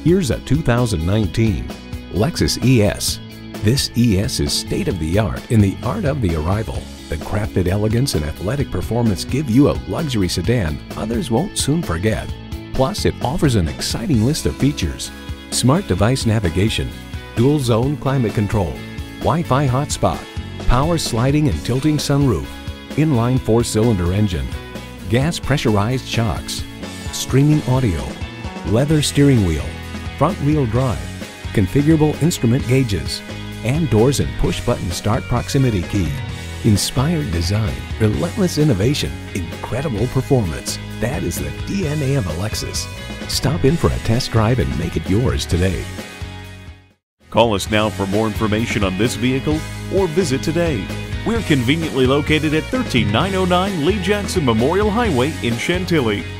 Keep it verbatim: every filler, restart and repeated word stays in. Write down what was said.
Here's a two thousand nineteen Lexus E S. This E S is state-of-the-art in the art of the arrival. The crafted elegance and athletic performance give you a luxury sedan others won't soon forget. Plus, it offers an exciting list of features: smart device navigation, dual zone climate control, Wi-Fi hotspot, power sliding and tilting sunroof, inline four-cylinder engine, gas pressurized shocks, streaming audio, leather steering wheel, front wheel drive, configurable instrument gauges, and doors and push-button start proximity key. Inspired design, relentless innovation, incredible performance. That is the D N A of a Lexus. Stop in for a test drive and make it yours today. Call us now for more information on this vehicle or visit today. We're conveniently located at one three nine oh nine Lee Jackson Memorial Highway in Chantilly.